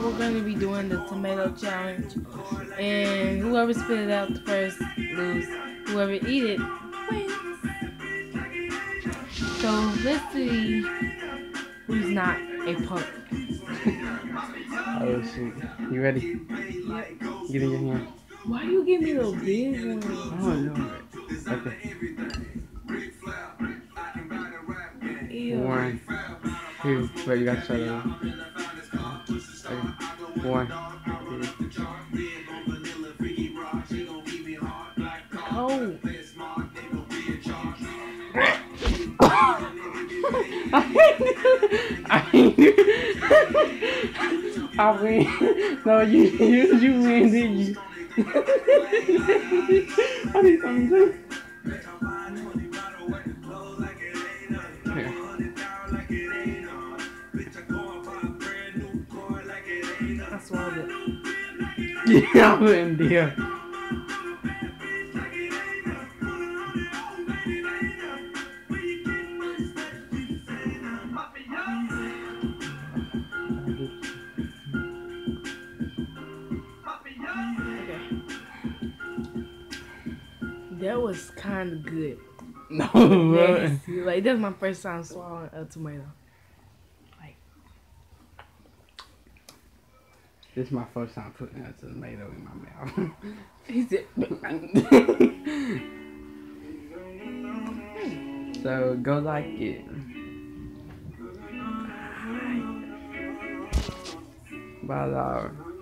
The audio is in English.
We're gonna be doing the tomato challenge, and whoever spit it out first lose. Whoever eat it wins. So let's see who's not a punk. Oh shoot. You ready? Yep. Get in your hand. Why you give me the big one? Oh no. Okay. Ew. 1, 2. Wait, you got to shut it off. Okay. 1, 2. Oh. I win. No, you win, didn't you? I need something to do. I swallowed it. Yeah, I wouldn't dare. That was kind of good. No, Nasty. Like, that's my first time swallowing a tomato. Like, this is my first time putting a tomato in my mouth. he said. So go like it. Bye, Laura.